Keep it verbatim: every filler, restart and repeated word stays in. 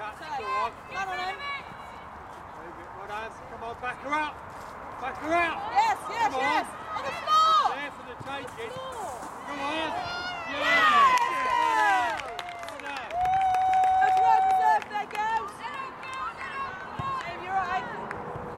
that. Go on. Come on in. Leave it, well done. Come on, back her up. Back her up. Yes, yes, Come on. yes.